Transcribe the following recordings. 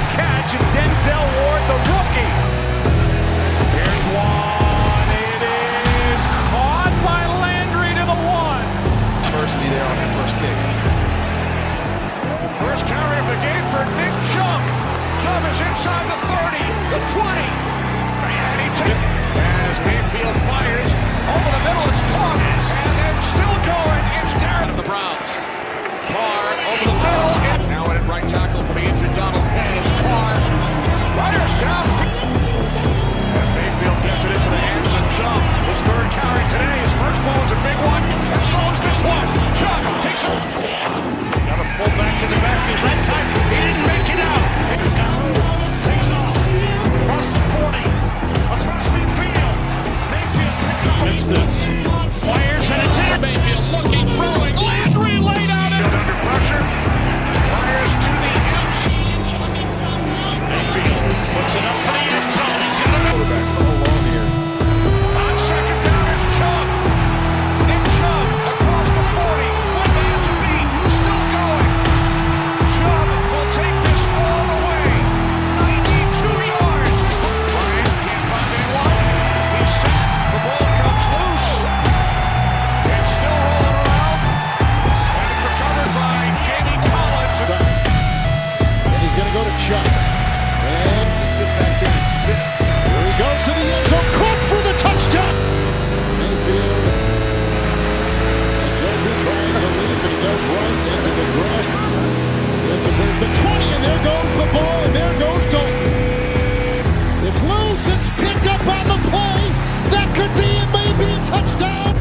the catch, and Denzel Ward, the rookie. Here's one. It is caught by Landry to the one. Diversity there on that first kick. First carry of the game for Nick Chubb. Chubb is inside the 30, the 20. And he takes it as Mayfield fires over the middle. It's caught. And then still going. It's Darren of the Browns. Carr over the middle. Now in at right tackle for the injured Donald Penn. It's Carr. Riders down. And Mayfield gets it into the hands of Chubb. His third carry today. His first one was a big one. And so is this one. Chubb takes it. Got a full back to the backfield. Right side. He didn't make it out. Takes off. Across the 40. Across midfield. Mayfield picks up. It's this. Fires and it's in. Mayfield looking, throwing. Landry laid out it. Under pressure. Fires to the edge. Mayfield puts it up for the end zone. He's got a quarterback's the whole long here. On second down, it's Chubb. Nick Chubb across the 40. One man to beat. Still going. Chubb will take this all the way. 92 yards. Bryant can't find anyone. He's set. The ball comes loose. It's still rolling around. And it's recovered by Jamie Collins. And he's going to go to Chubb. And Sit back there and spin it. here he goes to the end zone. Caught for the touchdown. Mayfield. And Joe trying to lead, but he goes right into the grass. There's the 20, and there goes the ball, and there goes Dalton. It's loose. It's picked up on the play. That could be it, maybe a touchdown.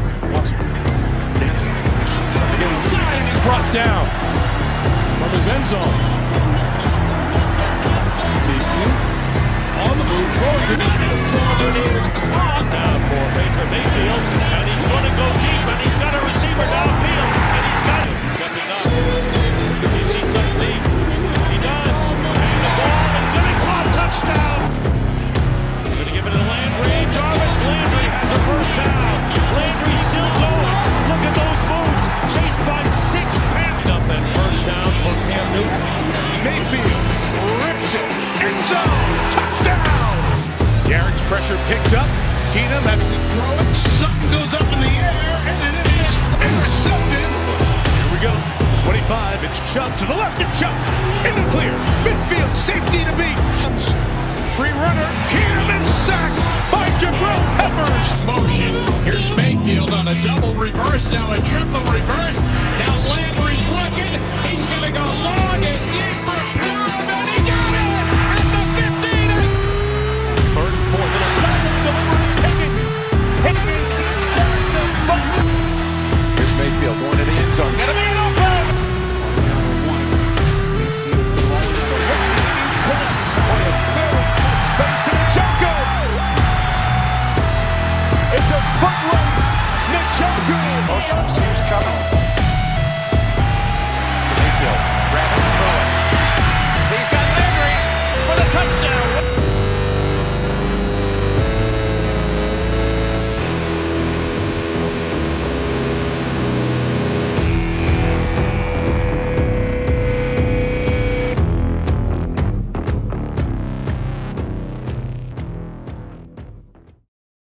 He's brought down from his end zone. Mayfield on the move, throwing to It is caught down for Baker Mayfield, and he's going to go deep, and he's got a receiver downfield, and he's got it. Stepping up. Does he see something? He does. And the ball is going to be caught. Touchdown. Going to give it to Landry. Jarvis. Landry has a first down. Landry still going. Look at those moves. Chased by 6 pounds. Up and first down for Cam Newton. Mayfield rips it. End zone. Touchdown. Garrett's pressure picked up. Keenum actually throwing. Something goes up in the air, and it is intercepted. Here we go. 25. It's Chubb to the left. And Chubb in the clear. Midfield safety to beat. Free runner. Keenum is sacked by Jabril Peppers. Motion. Here's Mayfield on a double reverse. Now a triple reverse. Now Landry's looking. He's going to